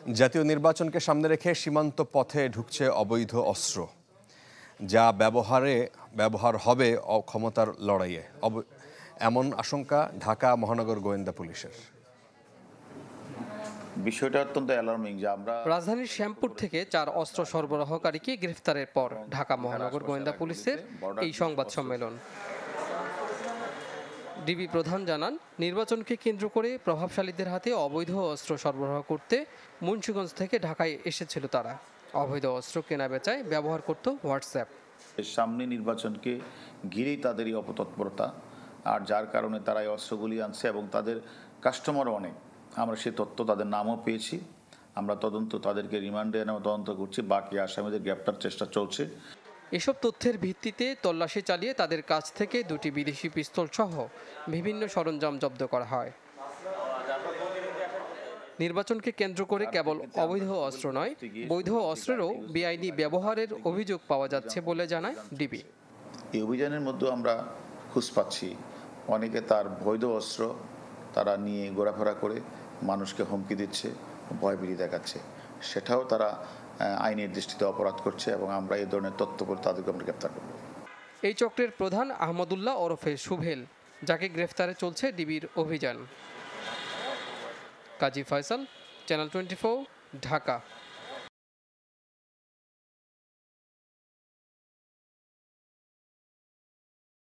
জাতীয় নির্বাচনকে সামনে রেখে সীমান্ত পথে ঢুকছে অবৈধ অস্ত্র, যা ব্যবহার হবে ক্ষমতার লড়াইয়ে। এমন আশঙ্কা ঢাকা মহানগর গোয়েন্দা পুলিশের। বিষয়টা অত্যন্ত অ্যালার্মিং যে আমরা রাজধানীর শ্যামপুর থেকে 4 অস্ত্র সরবরাহকারীকে গ্রেফতারের পর ঢাকা মহানগর গোয়েন্দা পুলিশের এই সংবাদ সম্মেলন। ডিবি প্রধান জানান, নির্বাচনকে কেন্দ্র করে প্রভাবশালীদের হাতে অবৈধ অস্ত্র সরবরাহ করতে মুন্সিগঞ্জ থেকে ঢাকায় এসেছিল তারা। অবৈধ অস্ত্র কেনা বেচায় ব্যবহার করত হোয়াটসঅ্যাপ। সামনে নির্বাচনকে ঘিরেই তাদেরই অপতৎপরতা, আর যার কারণে তারা এই অস্ত্রগুলি আনছে এবং তাদের কাস্টমারও অনেক। আমরা সেই তথ্য তাদের নামও পেয়েছি, আমরা তাদেরকে রিমান্ডে এনে তদন্ত করছি, বাকি আসামিদের গ্রেপ্তার চেষ্টা চলছে। এসব তথ্যের ভিত্তিতে তল্লাশি চালিয়ে তাদের কাছ থেকে 2টি বিদেশি পিস্তল সহ বিভিন্ন সরঞ্জাম জব্দ করা হয়। নির্বাচনকে কেন্দ্র করে কেবল অবৈধ অস্ত্র নয়, বৈধ অস্ত্রেরও বেআইনি ব্যবহারের অভিযোগ পাওয়া যাচ্ছে বলে জানায় ডিবি। এই অভিযানের মধ্যে আমরা খোঁজ পাচ্ছি অনেকে তার বৈধ অস্ত্র তারা নিয়ে ঘোরাফেরা করে মানুষকে হুমকি দিচ্ছে, ভয়ভীতি দেখাচ্ছে, সেটাও তারা আইনের দৃষ্টিতে অপরাধ করছে এবং আমরা এই ধরনের তথ্য করে তাদেরকে আমরা গ্রেপ্তার করব। এই চক্রের প্রধান আহমদুল্লাহ ওরফে সুহেল, যাকে গ্রেফতারে চলছে ডিবির অভিযান। কাজী ফয়সাল, চ্যানেল 24, ঢাকা।